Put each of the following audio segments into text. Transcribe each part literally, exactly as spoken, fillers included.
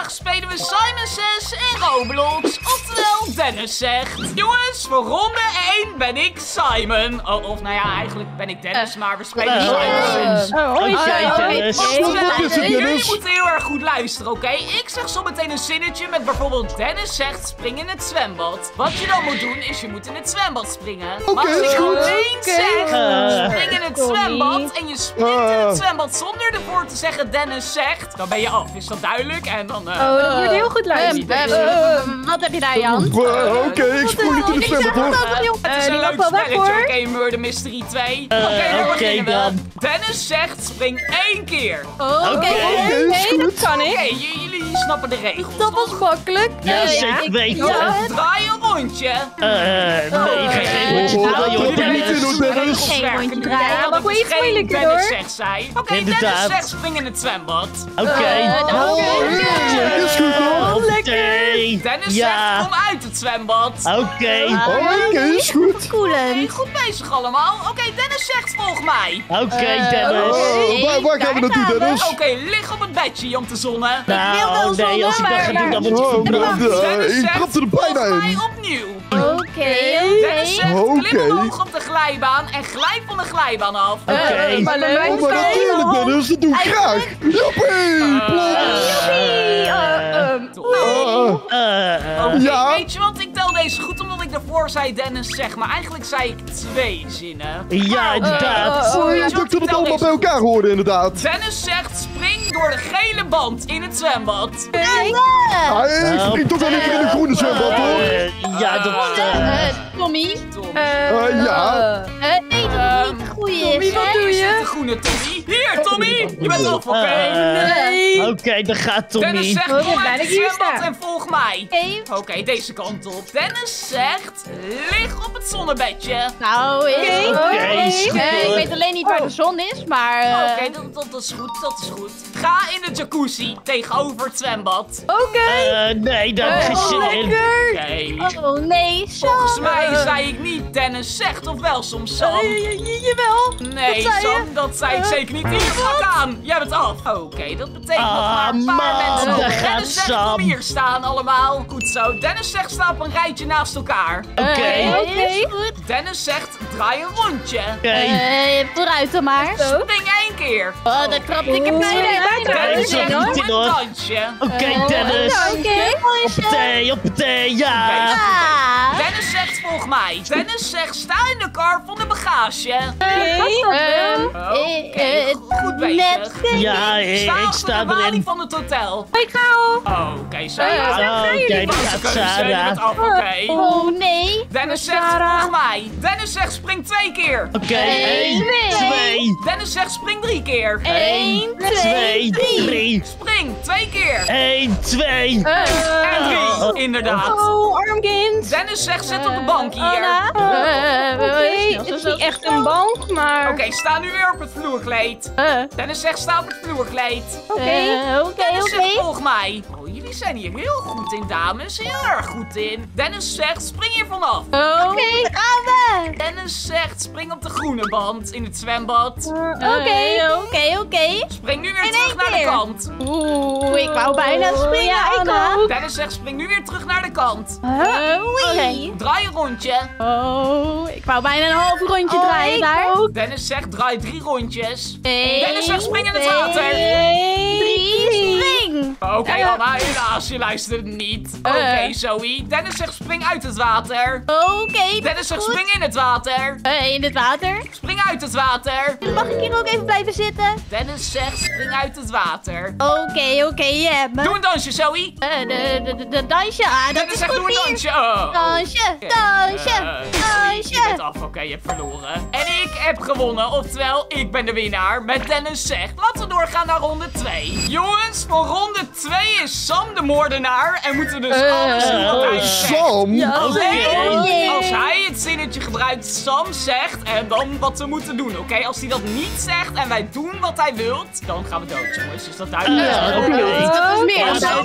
vandaag spelen we Simon Says in Roblox. Oftewel, Dennis zegt. Jongens, voor ronde één ben ik Simon. Oh, of nou ja, eigenlijk ben ik Dennis, maar we spelen Uh, Simon Says. Oh, hoi, Dennis. Jullie moeten heel erg goed luisteren, oké? Ik zeg zo meteen een zinnetje met bijvoorbeeld Dennis zegt spring in het zwembad. Wat je dan moet doen is je moet in het zwembad springen. Oké, maar als is ik goed. alleen zeg Uh, spring in het zwembad en je springt in het zwembad zonder ervoor te zeggen Dennis zegt, dan ben je af. Is dat duidelijk? En dan... Uh, Oh, dat moet heel goed luisteren. Uh, wat heb je daar, Jan? Oké, ik spoel niet in het zwembad hoor. Het is een leuk spelletje, oké, Murder Mystery twee. Oké, daar oké beginnen we. dan. Dennis zegt spring één keer. Oké. Oké, is Nee, dat goed. kan Oké, ik. j- jullie snappen de regels. Dat was makkelijk. Ja, zeker weten. Draai een rondje. Eh, nee, ik ga geen rondje Oh, draaien, dat hoor, doe je niet in, Dennis. hoor, Dennis. Regels Geen werken rondje nu. draaien. Ja, Maar dat gooi is iets geen moeilijker, Dennis hoor. zegt zij. Oké, Inderdaad. Dennis zegt spring in het zwembad. Oké. Oh, is goed hoor. Oké. Dennis Ja. zegt kom uit het zwembad. Oké. Oké, is goed. Oké, goed bezig allemaal. Oké, Dennis zegt volg mij. Oké, Dennis. Oh, waar, waar gaan we naartoe, Dennis? Oké, lig op het bedje om te zonnen. Nou, nee, als ik dat ga doen, dan word ik Oh, verbrand. nou, Dennis ik zegt trapte er bijna volg mij in. opnieuw. Oké, Dennis zegt Oké. klim omhoog op de glijbaan en glij van de glijbaan af. Oké. Maar bij mij Oh, maar staat natuurlijk, helemaal- Dennis, dat doe ik graag. Joppie, plots. Joepie. Uh, um, Oh. Eh, Oké, Ja. weet je wat? Ik tel deze goed omdat ik daarvoor zei Dennis zeg, maar eigenlijk zei ik twee zinnen. Ja, inderdaad. Oh, Weet ik je wat? dacht dat Ik het tel allemaal deze bij goed. elkaar hoorde, inderdaad. Dennis zegt spring door de gele band in het zwembad. Ah, ik spring toch wel liever in de groene zwembad, hoor. Eh, ja, dat... eh, Tommy? Tom. Eh, ja. Eh, nee, dat Ehm, is niet de goede Tommy, is, wat hè? doe Is dit je? de groene Tommy? Hier Tommy, je bent af, oké? eh, Nee. Oké, dan gaat Dennis Tommy. zegt Oh, ik ben kom blij uit dat het ik hier zwembad sta. en volg mij. Oké. Oké, deze kant op. Dennis zegt lig op het zonnebedje. Nou, is Oké. Oké, is goed, Eh, ik hoor. weet alleen niet waar Oh. de zon is, maar... eh, Oké, dat, dat, dat is goed, dat is goed. Ga in de jacuzzi tegenover het zwembad. Oké. Eh, nee, daar heb ik geen Oh, zin in. lekker. Oké. Oh nee, zo. Volgens mij Eh. zei ik niet Dennis zegt, of wel soms Sam? Eh, j- j- Jawel. Nee, Wat zei je? Sam, dat zei ik Eh, zeker niet. Hier, pak aan. Jij bent af. Oké, dat betekent nog Ah, maar een paar man, mensen. daar Dennis gaat zegt, Sam. kom hier staan allemaal. Goed zo. Dennis zegt, sta op een rijtje naast elkaar. Oké. Eh, Oké. is goed. Dennis zegt, draai een rondje. Oké. Eh, vooruit dan maar. Zo. Spring één keer. Oh, daar trapte ik hem Oeh, bijna nee, in. daar trap Dennis ik zegt, in, hoor. doe Niet in, hoor. een dansje. Oké, Dennis. Oké. Hoppatee, hoppatee, ja. Ah. Dennis zegt, volg mij. Dennis zegt, sta in de kar van de bagage. Ehm, Oké, eh, eh, goed bezig. net Ja, ik, Sta ik achter sta de balie erin. van het hotel. Ik ga al. Oké, Sarah. Oh, oké, daar gaat Keuze, je Sarah. bent af, oké. Oh nee. Dennis zegt, Sarah. volg mij. Dennis zegt, spring twee keer. Oké, één, twee, Dennis zegt, spring drie keer. Eén, twee, drie. Spring twee keer. één, twee. En Oh. drie, inderdaad. Oh, armkind. Dennis zegt, zit op de bank hier. Anna. Eh, Eh, Oké, het is niet echt een bank, maar... Oké, sta nu weer op het vloerkleed. Eh, Dennis zegt, sta op het vloerkleed. Oké. Eh, Oké, Dennis zegt, oké. volg mij. Oh, jullie zijn hier heel goed in, dames. Heel erg goed in. Dennis zegt, spring hier vanaf. Oh. Oké, gaan we. Dennis zegt, spring op de groene band in het zwembad. Oké, oké, oké. Spring nu weer In terug één naar de keer. kant. Oeh, ik wou bijna springen, ja, ik Anna. ook. Dennis zegt, spring nu weer terug naar de kant. Eh, Oei. Draai een rondje. Oh, ik wou bijna een half rondje Oh, draaien ik daar. ook. Dennis zegt, draai drie rondjes. Eén, Dennis zegt, spring in het twee, water. Drie, spring. Oké, Ja. Anna, helaas, je luistert niet. Oké, Eh. Zoe. Dennis zegt, spring uit het water. Oké, Dennis zegt, goed. spring in het water. Eh, in het water. Spring uit het water. Mag ik hier ook even blijven zitten? Dennis zegt, spring uit het water. Oké, oké, je hebt me. Doe een dansje, Zoe. Eh, de, de, de, de dansje. Ah, dat Dennis is zegt, goed doe een hier. dansje. Oh. Dansje, dansje, Eh, sorry, je bent dansje. af. Oké, je hebt verloren. En ik heb gewonnen, oftewel, ik ben de winnaar met Dennis zegt. Laten we doorgaan naar ronde twee. Jongens, voor ronde twee is Sam de moordenaar en moeten dus Eh, alles doen wat hij zegt. Sam? Ja, Alleen jee. als hij het zinnetje gebruikt, Sam zegt en dan wat we moeten doen, oké? Als hij dat niet zegt en wij doen wat hij wilt, dan gaan we dood, jongens. Is dat duidelijk? Eh, oké. Dat is meer Maar dan Sam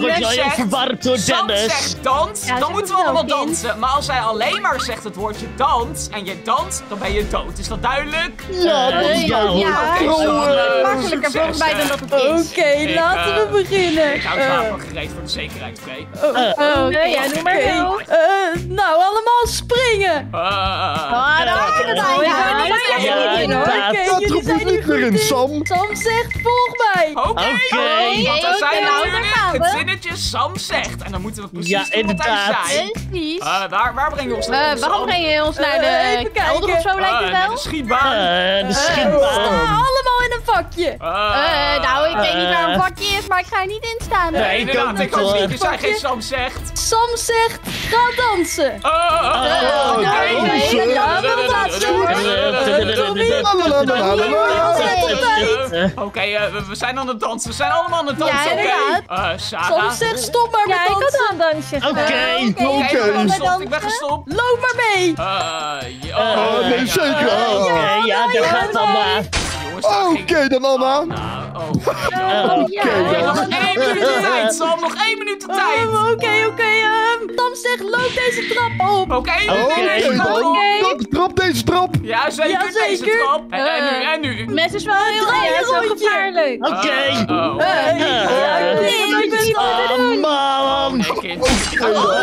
word nu wel heel zegt... verwarrd door Sam Dennis. zegt dans, Ja, dan zeg moeten we het wel, allemaal kind. dansen. Maar als hij alleen maar zegt het woordje dans en je danst, dan ben je dood. Is dat duidelijk? Ja, dat is ja, duidelijk. ja. Oké, Oh, Sam, eh, eh, Makkelijker succes, volgens mij eh. dan dat het is. Oké, Ik, laten we eh, beginnen. Ik hou het Eh, wapen gereed voor de zekerheid, oké? Eh, Oké, ja, doe maar oké. wel. Eh, nou, allemaal springen. Uh, Ah, daar had je het Oh, aan. ja, Ja, ja, ja, ja, ja, inderdaad. Oké, Dat jullie roept zijn het niet niet meer goed in, Sam. Sam zegt, volg mij. Oké, Oké. want er Oké, zijn nou, natuurlijk daar gaan we. het zinnetje Sam zegt. En dan moeten we precies Ja, doen wat hij inderdaad. zei. Precies. Uh, waar, waar breng je ons Eh, naartoe, waarom Sam? breng je ons naar Eh, de even kelder kijken. of zo, lijkt Uh, het naar wel? de schietbaan. Eh, de Eh, schietbaan. sta allemaal in een vakje. Uh, Eh, nou, ik weet niet waar een Eh. vakje is, maar ik ga er niet in staan. Nee, Nee, ik inderdaad, ook ik niet, ook hoor. niet. Je zei geen Sam zegt. Sam zegt, ga dansen. Uh, uh, Oh, oké. nee, nee, Uh, ja, uh, dat uh, laatste uh, woord. uh, uh, uh, uh, La, la, la, la, la, la. uh, Oké, uh, we- we zijn aan het dansen. We zijn allemaal aan het dansen, Ja, oké? inderdaad. Uh, Sarah. Sam zegt, stop maar met Ja, ik had dansen. al een dansje Oké. gedaan. Oké, Oké. ik ben Wij gestopt. Ik ben dansen. gestopt. Loop maar mee. Uh, ja, Oh, oh, nee, ja. zeker. Ah. Oké, ja, daar gaat Anna. Jongens, daar ging- Oké dan, Anna. Nou, oh. Eh, Oké Oké, nog dan. één minuut de tijd, Sam. Nog één minuut de tijd. Eh, Oké, oké. ehm, Sam zegt, loop deze trap op. Oké, Oké dan. Oké. Trap, Trap deze trap. Ja, zeker, Ja, deze zeker. trap. En, en nu, en nu. Het mes is wel heel Draai erg een zo rondje. gevaarlijk. Oké. Uh, oh. Eh, ja, Eh. nee, ik ben het Ah, man. Nee, kind. Oké dan.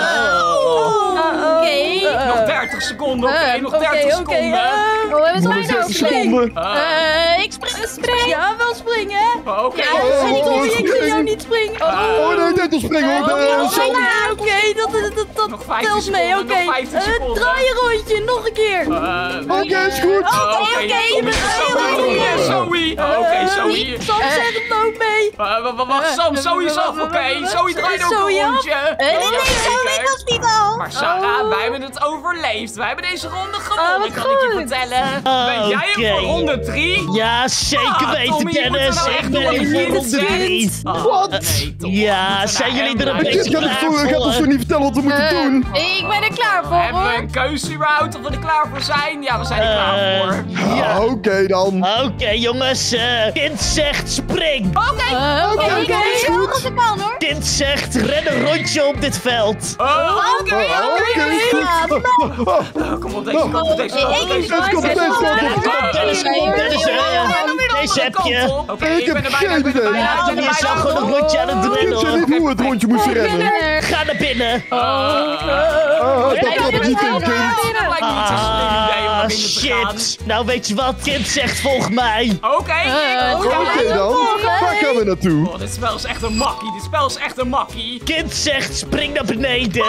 Oh, Oké. Nog dertig seconden, oké, Eh, nog Oké, dertig oké. seconden. ehm, Oh, we hebben Nog het zes bijna seconden. Uh, Eh, ik spring. spring. Ja, wel springen. Oké. Ja, Oh, Sorry, oh, ik zie jou niet springen. Oh, Oh nee, dit is springen hoor. Oké, Eh, Sam. oké, dat, dat, dat, dat Nog vijftien telt mee, seconden, oké. nog vijftien Eh, seconden. draai een rondje, nog een keer. Uh, Oké, is goed. Oké, oké, je bent Zoe, Zoe. Oké, Eh, Zoe. Sam Eh. zegt, loop mee. Uh, wa- wa- Wacht, Sam, Zoe is af, oké. Zoe draait ook Zoe een af? rondje. Eh, nee, nee, zo Jazeker. weet ons niet al. Maar Sarah, Oh. wij hebben het overleefd. Wij hebben deze ronde Oh, gewonnen, wat kan ik je goed. vertellen. Oh, Ben jij hem voor oké. ronde drie? Ja, zeker Ah, weten, Tommy, je moet er Dennis. nou Ik echt ben door. er Je voor moet op de het drie. Ah, Wat? nee, Tom, we Ja, moeten zijn naar jullie hem er een luisteren. Dit gaat ons toch- gaat ons toch niet vertellen wat we moeten Eh. doen? Ik ben er klaar voor, Hebben we hoor. een keuze überhaupt of we er klaar voor zijn? Ja, we zijn er klaar Eh, voor. Ja. Ah, Oké dan. Oké, jongens. eh, kind zegt spring. Oké. Eh, Oké, Oké, ik dat ben is er goed. als ik kan, hoor. Kind zegt ren een rondje op dit veld. Oh, Oké, Oh, oké. Oké, is goed. Oh, oh. Oh, Kom op deze kant, op deze Oh, kant, ik- op deze ik- kant. Let's go, let's go, Ja, let's go. kom, Dennis, kom, Dennis. eh, Deze heb je. Oké, Ik ik heb ben er bijna, ik ben er geen bijna, ik ben Je er zou bijna. gewoon een rondje aan het Ik rennen, weet hoor. niet hoe het rondje moest rennen. Ga naar binnen. Ah, Ah, dat kan het niet in, kind. dat lijkt me niet zo'n slim idee om naar Ah, binnen te gaan. shit. Nou, weet je wat? Kind zegt, volg mij. Oké, Eh, ik- Oké dan. Waar gaan we naartoe? Oh, dit spel is echt een makkie. Dit spel is echt een makkie. Kind zegt, spring naar beneden.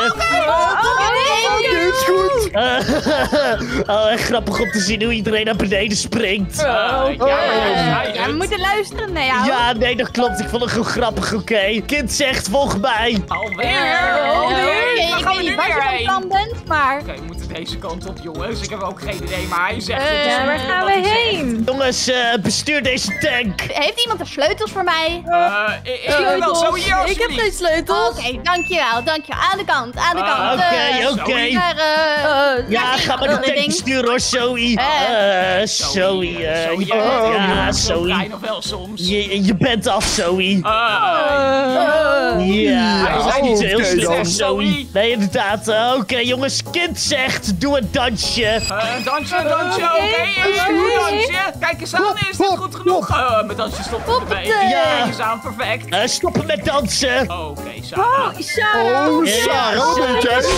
Oké, is goed. Eh, oh, echt grappig om te zien hoe iedereen naar beneden springt. Eh, ja, maar jij zei Ja, we het. moeten luisteren naar jou. Ja, nee, dat klopt. Ik vond het gewoon grappig, oké. Kind zegt, volg mij. Alweer? Eh, Alweer? oké, Waar ik gaan we weet nu niet waar weer je van heen? plan bent, maar... Oké, we moeten deze kant op, jongens. Ik heb ook geen idee, maar hij zegt Eh, het. dus waar doen gaan wat we hij heen? Jongens, eh, bestuur deze tank. Heeft iemand de sleutels voor mij? zegt. Eh, ik ik heb wel zo hier, Ik heb alsjeblieft. geen sleutels. Oké, dankjewel, dankjewel. Aan de kant, aan de Ah, kant. Oké, Eh, oké. naar, eh, Eh, Ja, naar ga maar de andere tank ding. besturen hoor, Zoe. Eh. Eh, Zoe, eh, Zoe, je- jij bent Oh, heel ja, erg zo Zoe. klein of wel soms. Je, je bent af, Zoe. Ah, Ja, Hij dat zei is niet niet zo heel oké slim, dan. Zoe. Nee, inderdaad. Eh, Oké, jongens, kind zegt, doe een dansje. Eh, Een dansje, een dansje, oké. Een goed dansje. Kijk eens aan, is dit goed genoeg? Eh, Mijn dansje stopt ermee. Ja. Kijk eens aan, perfect. Eh, stoppen met dansen. Oké, Sarah. Oh, Sarah, wat weet jij?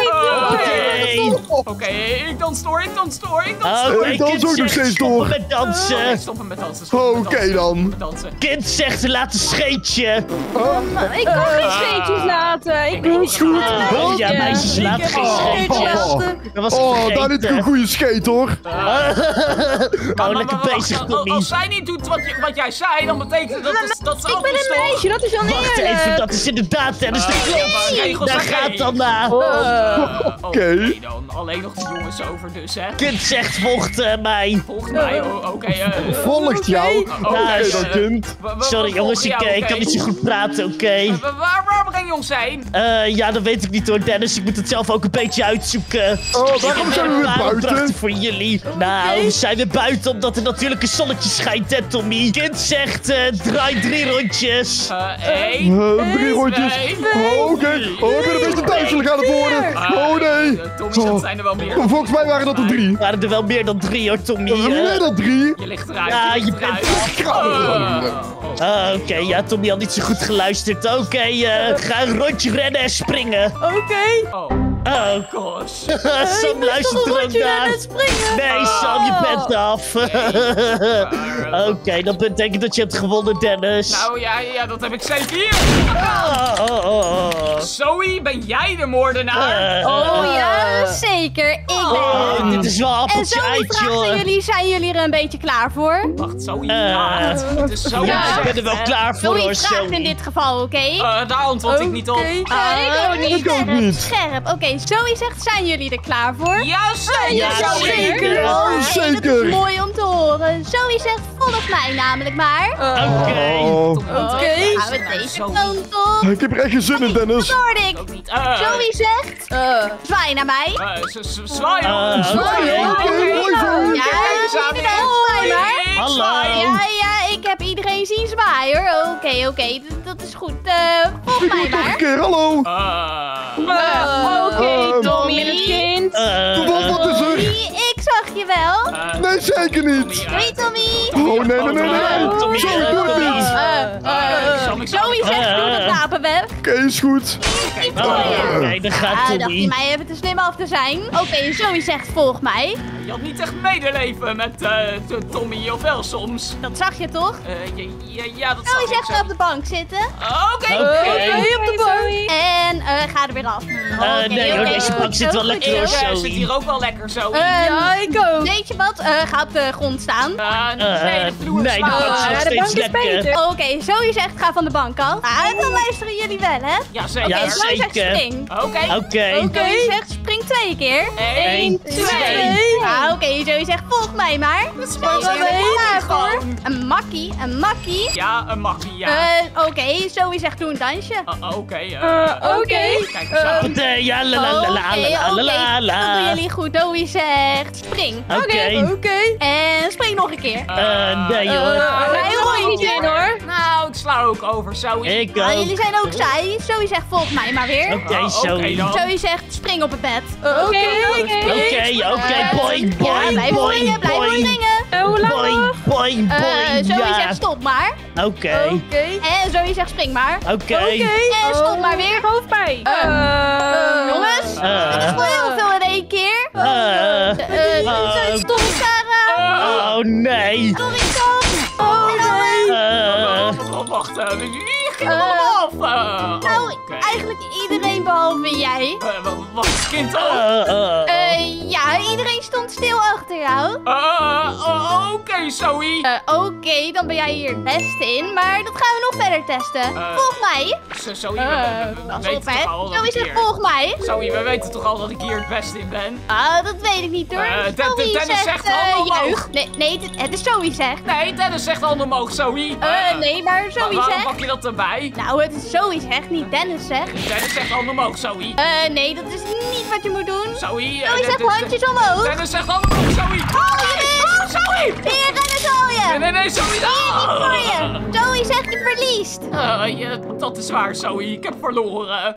Oké. Oké, ik dans door, ik dans door, ik dans Oké, door. Ik dans kind ook nog zegt, steeds stoppen door. met Oké, dansen. stoppen met dansen. stoppen met Oké dansen, dan. stoppen met dansen. Kind zegt, laat een scheetje. Ik kan geen scheetjes laten. Ik doe is goed. Oh ja, meisjes, laat Ik heb geen een scheetje. scheetje Oh. laten. Dat was ik Oh, daar heb ik vergeten. een goede skate hoor. Oh, lekker wacht, bezig, als- Tommy. Als zij niet doet wat, je- wat jij zei, dan betekent dat dat, dat ze Ik ben een meisje, dat is wel Wacht even, eerlijk. dat is inderdaad, Dennis, dat Eh, klopt. maar regels Daar zijn gaat geen. dan na. Oké dan, alleen nog de jongens over dus, hè. Kind zegt, volgt eh, mij. Volgens mij, oh, oké. eh, Volgt jou. Oké, Oké Nou, dan, eh, kind. we- we- Sorry we jongens, ik, volgen eh, jou, ik kan oké. niet zo goed praten, oké. Eh, Waar, waar champignons zijn? Eh, ja, dat weet ik niet hoor, Dennis. Ik moet het zelf ook een beetje uitzoeken. Oh, waarom zijn we weer buiten? Prachtig voor jullie. Nou, we zijn weer buiten omdat er natuurlijk een zonnetje schijnt, hè, Tommy. Kind zegt, eh, draai drie rondjes. Eh, één. Eh, drie rondjes. twee, Oh, oké. Oh, ik ben een beetje duizelig aan het worden. Oh, nee. Eh, Tommy, dat zijn er wel meer. Volgens mij waren dat er drie. Waren er wel meer dan drie hoor, Tommy. Er waren Eh, meer dan drie. Je ligt eruit. Ja, ligt je bent- eruit. Ah, Oké, ja, Tommy had niet zo goed geluisterd. Oké, eh, ga een rondje rennen en springen. Oké. Oh, Oh, gosh. Sam luistert er ook naar. en springen. Nee, Sam, je Oh. bent af. Oké, dat betekent dat je hebt gewonnen, Dennis. Nou ja, ja, dat heb ik zeker hier. Oh, oh, oh, oh. Zoe, ben jij de moordenaar? Eh, Oh ja, zeker. Ik ben oh, het. dit is wel En appeltje zo eitje, vragen hoor. jullie, zijn jullie er een beetje klaar voor? Wacht, Zoe. Eh, ja, het, het is zo Ja, ik gezegd, ben er wel hè. klaar voor, Zoe hoor, vraagt Zoe. in dit geval, oké? Eh, daar antwoord ik niet op. Oké. Ah, ik ook niet. Ik ook Scherp, niet. Scherp. Oké, Zoe zegt, zijn jullie er klaar voor? Ja, zeker. Ja, Zoe. zeker. Oh, Hey, dat zeker. is mooi om te horen. Zoe zegt, volg mij namelijk maar. Oké. Oh. Oké. Gaan we deze kant op? Ik heb er echt geen zin in, Dennis. Dat hoorde ik. Ook niet. Eh, Zoe zegt, Eh. zwaai naar mij. eh, z- z- Zwaaien. Eh, Zwaaien, oké. oké, mooi zo. Ja, Kijk eens aan jullie dit. zwaai maar. Ik Hallo. zwaai. Ja, ja, ik heb iedereen zien zwaaien hoor. Oké, oké, dat- dat is goed. Eh, volg mij Nog een maar. keer, hallo. Eh, Eh, Oké, Ehm. Tommy en het kind. Eh, Wat, wat is er? Tommy, ik zag je wel. eh, Nee, zeker niet. Doei, Tommy. Oh, nee, nee, nee, nee. Tommy, Sorry, eh, doe het niet. Eh, eh, zal ik zo- Zoe zegt, Eh. doe dat wapenweb. Oké, is goed. oh, Oké, dan gaat Ah, dacht je Tommy. mij even te slim af te zijn? Oké, Zoe zegt, volg mij. Je had niet echt medeleven met eh, t- Tommy, of wel soms? Dat zag je toch? Eh, ja, ja, ja, dat Zoe zag ik zegt, zo. ga op de bank zitten. Oké. Oké. Oké, op de bank. En eh, ga er weer af. Eh, nee hoor, oké, deze goed bank zo, zit wel goed lekker zo. hoor, Ik eh, Zoe. zit hier ook wel lekker zo. Eh, Ja, ik ook. Weet je wat? Eh, ga op de grond staan. Eh, nee, Eh, de vloer nee, slaan. de bank is Ah, nog ja, de bank steeds is lekker. beter. Oké, Zoe zegt, ga van de bank af. Ah, dan luisteren jullie wel, hè? Ja, zeker. Ja, Oké, Zoe zegt, zeker. spring. Oké. Oké. Zoe zegt, spring twee keer. Eén, Eén, twee. Ah, oké, Zoe zegt, volg mij maar. Dat is Zoe wel zegt, heel klaar voor. gewoon. Een makkie, een makkie. Ja, een makkie, ja. Eh, oké, Zoe zegt, doe een dansje. Uh, Oké. eh, Eh, Oké. Kijk eens aan. Goed, eh, ja, la la la la Oké, la la oké, la dat doen la. jullie goed. Zoe zegt, spring. Oké. Oké. En spring nog een keer. Eh, nee Eh, hoor. Een heel rondje. in hoor. Nou, ik sla ook over, Zoe. Ik Ah, ook. jullie zijn ook saai. Zoe zegt, volg mij maar weer. Oké, Oh, oké Zoe. dan. Zoe zegt, spring op het bed. Oké, oké. Oké, oké, Eh, boing, Ja, boing, blijf boing, springen, blijf boing. springen. Eh, hoe lang Boing, nog? boing, Eh, boing, Zoe ja. zegt, stop maar. Oké, Oké. En Zoe zegt, spring maar. oké. En stop maar weer. Hoofdpijn. Eh, Eh, jongens, Eh. dat is wel heel veel in één keer. Eh, Eh, eh, Stop, Sarah. Oh nee. Sorry, Tom. Oh nee. Eh, Oh, wacht, eh, wie ging er Eh, allemaal af? Eh, Nou, oké. eigenlijk iedereen behalve jij. Eh, wa- wat is kind ook? eh, eh. Eh, ja, iedereen stond stil achter jou. Eh, oh, Oké, Zoe. Eh, Oké, dan ben jij hier het beste in, maar dat gaan we nog verder testen. Eh, Volg mij. Zo- Zoe, we- Eh, we, we Pas weten op, hè. toch al dat Zoe ik zegt, hier... volg mij. Zoe, we weten toch al dat ik hier het beste in ben? Ah, dat weet ik niet hoor. Eh, De- De- Zoe Dennis zegt eh, handen omhoog. juich. Nee, nee, het- het is Zoe zegt. Nee, Dennis zegt handen omhoog, Zoe. Eh, nee, maar Wa- Zoe waarom zegt. pak je dat erbij? Nou, het is Zoe zegt, niet Dennis zegt. Dennis zegt handen omhoog, Zoe. Eh, nee, dat is niet wat je moet doen. Zoe, eh, Zoe de- zegt de- de- handjes omhoog. Dennis zegt handen omhoog, Zoe. Oh, hier is. Oh, Zoe. Hier, Dennis al je. Nee, nee, nee, Zoe. Hier, niet voor je. Zoe zegt je verliest. Eh, ja, dat is waar, Zoe. Ik heb verloren.